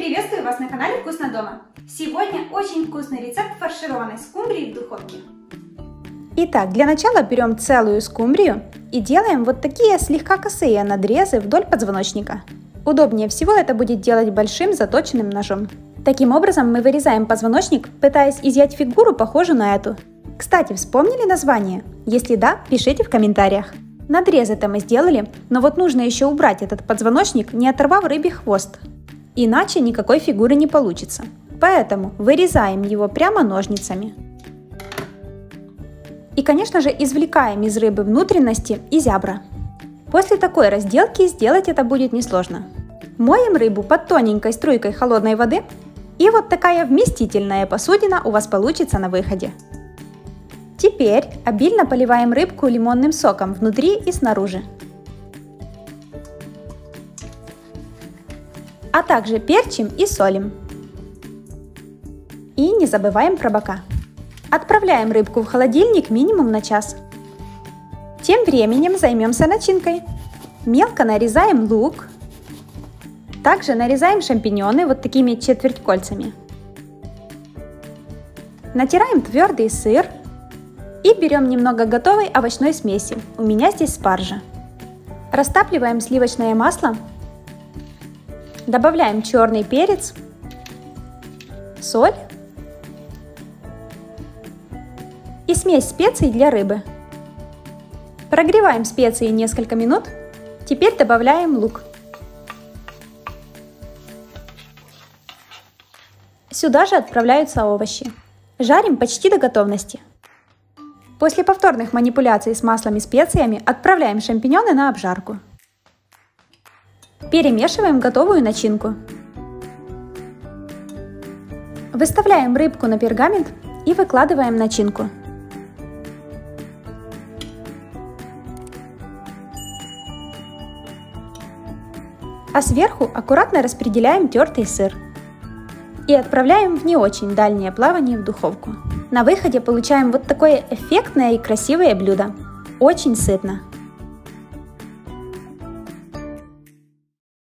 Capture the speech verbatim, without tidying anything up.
Приветствую вас на канале Вкусно дома. Сегодня очень вкусный рецепт фаршированной скумбрии в духовке. Итак, для начала берем целую скумбрию и делаем вот такие слегка косые надрезы вдоль позвоночника. Удобнее всего это будет делать большим заточенным ножом. Таким образом мы вырезаем позвоночник, пытаясь изъять фигуру, похожую на эту. Кстати, вспомнили название? Если да, пишите в комментариях. Надрезы-то мы сделали, но вот нужно еще убрать этот позвоночник, не оторвав рыбий хвост. Иначе никакой фигуры не получится. Поэтому вырезаем его прямо ножницами. И, конечно же, извлекаем из рыбы внутренности и зябра. После такой разделки сделать это будет несложно. Моем рыбу под тоненькой струйкой холодной воды, и вот такая вместительная посудина у вас получится на выходе. Теперь обильно поливаем рыбку лимонным соком внутри и снаружи. А также перчим и солим. И не забываем про бока. Отправляем рыбку в холодильник минимум на час. Тем временем займемся начинкой. Мелко нарезаем лук. Также нарезаем шампиньоны вот такими четвертькольцами. Натираем твердый сыр. И берем немного готовой овощной смеси. У меня здесь спаржа. Растапливаем сливочное масло. Добавляем черный перец, соль и смесь специй для рыбы. Прогреваем специи несколько минут. Теперь добавляем лук. Сюда же отправляются овощи. Жарим почти до готовности. После повторных манипуляций с маслом и специями отправляем шампиньоны на обжарку. Перемешиваем готовую начинку. Выставляем рыбку на пергамент и выкладываем начинку. А сверху аккуратно распределяем тертый сыр. И отправляем в не очень дальнее плавание в духовку. На выходе получаем вот такое эффектное и красивое блюдо. Очень сытно.